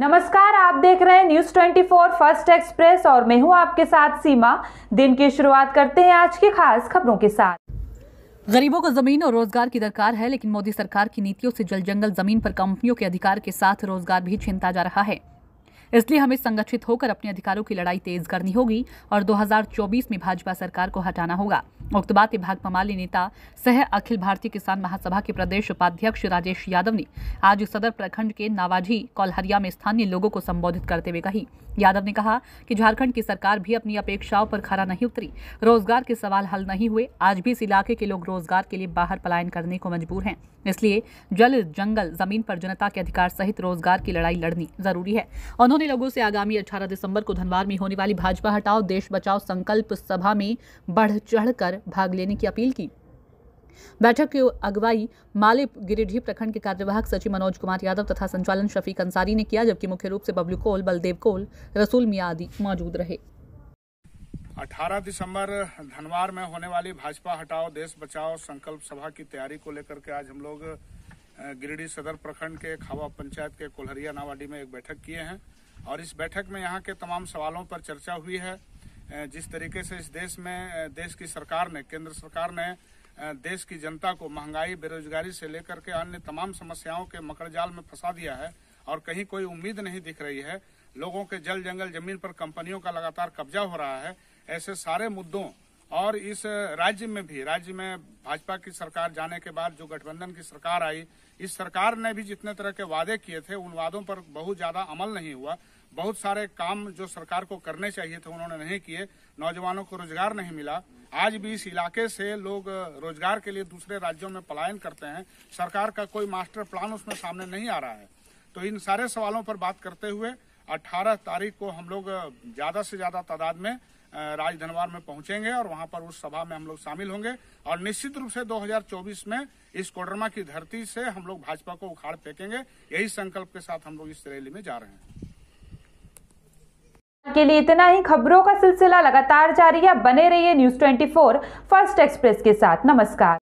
नमस्कार, आप देख रहे हैं न्यूज़ 24 फर्स्ट एक्सप्रेस और मैं हूं आपके साथ सीमा। दिन की शुरुआत करते हैं आज की खास खबरों के साथ। गरीबों को जमीन और रोजगार की दरकार है, लेकिन मोदी सरकार की नीतियों से जल जंगल जमीन पर कंपनियों के अधिकार के साथ रोजगार भी छीनता जा रहा है। इसलिए हमें संगठित होकर अपने अधिकारों की लड़ाई तेज करनी होगी और 2024 में भाजपा सरकार को हटाना होगा। उक्त बातें भाकपा माले नेता सह अखिल भारतीय किसान महासभा के प्रदेश उपाध्यक्ष राजेश यादव ने आज सदर प्रखंड के नावाजी कौलहरिया में स्थानीय लोगों को संबोधित करते हुए कही। यादव ने कहा कि झारखंड की सरकार भी अपनी अपेक्षाओं पर खरा नहीं उतरी, रोजगार के सवाल हल नहीं हुए, आज भी इस इलाके के लोग रोजगार के लिए बाहर पलायन करने को मजबूर हैं। इसलिए जल जंगल जमीन पर जनता के अधिकार सहित रोजगार की लड़ाई लड़नी जरूरी है। उन्होंने लोगों से आगामी 18 दिसंबर को धनवार में होने वाली भाजपा हटाओ देश बचाओ संकल्प सभा में बढ़ चढ़कर भाग लेने की अपील की। बैठक की अगुवाई माले गिरिडीह प्रखंड के कार्यवाहक सचिव मनोज कुमार यादव तथा संचालन शफीक अंसारी ने किया, जबकि मुख्य रूप से बबलू कोल, बलदेव कोल, रसूल मियां आदि मौजूद रहे। 18 दिसंबर धनवार में होने वाली भाजपा हटाओ देश बचाओ संकल्प सभा की तैयारी को लेकर के आज हम लोग गिरिडीह सदर प्रखंड के खावा पंचायत के कोल्हरिया नावाडी में एक बैठक किए हैं और इस बैठक में यहाँ के तमाम सवालों पर चर्चा हुई है। जिस तरीके से इस देश में देश की सरकार ने, केंद्र सरकार ने देश की जनता को महंगाई, बेरोजगारी से लेकर के अन्य तमाम समस्याओं के मकड़जाल में फंसा दिया है और कहीं कोई उम्मीद नहीं दिख रही है। लोगों के जल जंगल जमीन पर कंपनियों का लगातार कब्जा हो रहा है। ऐसे सारे मुद्दों और इस राज्य में भाजपा की सरकार जाने के बाद जो गठबंधन की सरकार आई, इस सरकार ने भी जितने तरह के वादे किए थे उन वादों पर बहुत ज्यादा अमल नहीं हुआ। बहुत सारे काम जो सरकार को करने चाहिए थे उन्होंने नहीं किए। नौजवानों को रोजगार नहीं मिला। आज भी इस इलाके से लोग रोजगार के लिए दूसरे राज्यों में पलायन करते हैं। सरकार का कोई मास्टर प्लान उसमें सामने नहीं आ रहा है। तो इन सारे सवालों पर बात करते हुए 18 तारीख को हम लोग ज्यादा से ज्यादा तादाद में राज धनवार में पहुंचेंगे और वहां पर उस सभा में हम लोग शामिल होंगे और निश्चित रूप से 2024 में इस कोडरमा की धरती से हम लोग भाजपा को उखाड़ फेंकेंगे। यही संकल्प के साथ हम लोग इस रैली में जा रहे हैं। के लिए इतना ही। खबरों का सिलसिला लगातार जारी है। बने रहिए न्यूज़ 24 फर्स्ट एक्सप्रेस के साथ। नमस्कार।